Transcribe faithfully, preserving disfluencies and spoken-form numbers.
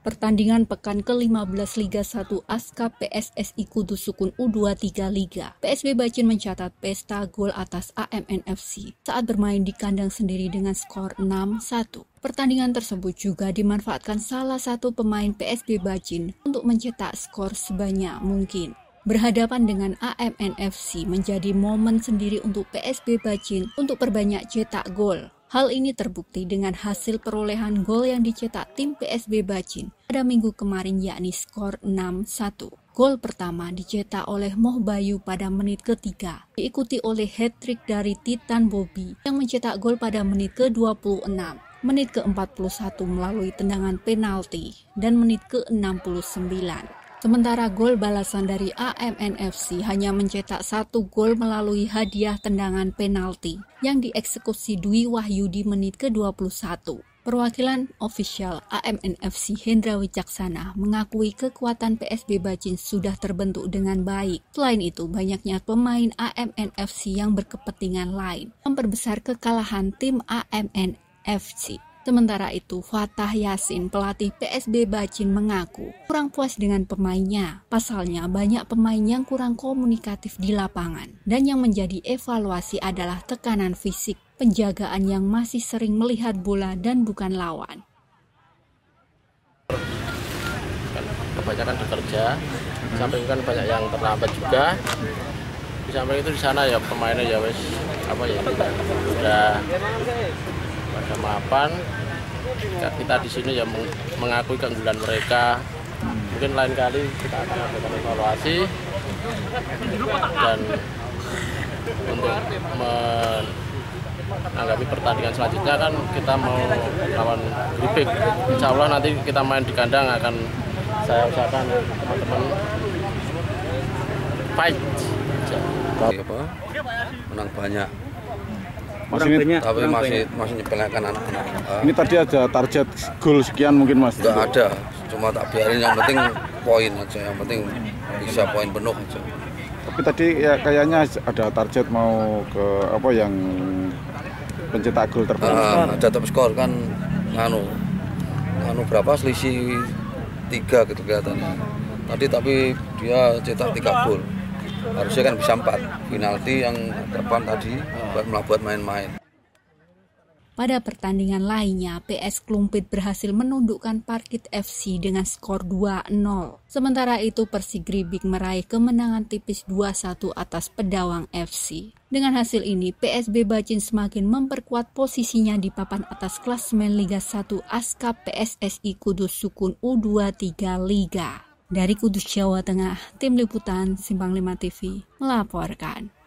pertandingan pekan ke lima belas Liga satu ASKA P S S I Kudus Sukun U dua puluh tiga Liga, P S B Bacin mencatat pesta gol atas A M N F C saat bermain di kandang sendiri dengan skor enam satu. Pertandingan tersebut juga dimanfaatkan salah satu pemain P S B Bacin untuk mencetak skor sebanyak mungkin. Berhadapan dengan A M N F C menjadi momen sendiri untuk P S B Bacin untuk perbanyak cetak gol. Hal ini terbukti dengan hasil perolehan gol yang dicetak tim P S B Bacin pada minggu kemarin, yakni skor enam satu. Gol pertama dicetak oleh Moh Bayu pada menit ketiga, diikuti oleh hat-trick dari Titan Bobby yang mencetak gol pada menit ke dua puluh enam, menit ke empat puluh satu melalui tendangan penalti, dan menit ke enam puluh sembilan. Sementara gol balasan dari A M N F C hanya mencetak satu gol melalui hadiah tendangan penalti yang dieksekusi Dwi Wahyu di menit ke dua puluh satu. Perwakilan ofisial A M N F C Hendra Wicaksana mengakui kekuatan P S B Bacin sudah terbentuk dengan baik. Selain itu, banyaknya pemain A M N F C yang berkepentingan lain memperbesar kekalahan tim A M N F C. Sementara itu, Fatah Yasin, pelatih P S B Bacin, mengaku kurang puas dengan pemainnya. Pasalnya, banyak pemain yang kurang komunikatif di lapangan. Dan yang menjadi evaluasi adalah tekanan fisik, penjagaan yang masih sering melihat bola dan bukan lawan. Kebanyakan bekerja, sampai kan banyak yang terlambat juga. Di samping itu di sana ya pemainnya ya wes apa ya udah pada mapan. Kita di sini ya mengakui keunggulan mereka. Mungkin lain kali kita akan melakukan evaluasi dan untuk menanggapi pertandingan selanjutnya kan kita mau lawan Gripik. Insya Allah nanti kita main di kandang akan saya usahakan teman-teman fight. Apa? Menang banyak. Masih ini, banyak, tapi masih banyak. masih nyepelekan anak-anak. Ini tadi ada target gol sekian mungkin Mas? Enggak ada, cuma tak biarin, yang penting poin aja, yang penting bisa poin penuh aja. Tapi tadi ya kayaknya ada target mau ke apa yang pencetak gol terbanyak. Uh, ada top skor kan, nganu, nganu berapa selisih tiga gitu kelihatannya. Tadi tapi dia cetak tiga gol. Harusnya kan bisa empat, penalti yang depan tadi buat melabuat main-main. Pada pertandingan lainnya, P S Klumpit berhasil menundukkan Parkit F C dengan skor dua nol. Sementara itu Persigribik meraih kemenangan tipis dua satu atas Pedawang F C. Dengan hasil ini, P S B Bacin semakin memperkuat posisinya di papan atas klasemen Liga satu ASKA P S S I Kudus Sukun U dua puluh tiga Liga. Dari Kudus, Jawa Tengah, Tim Liputan Simpang lima T V melaporkan.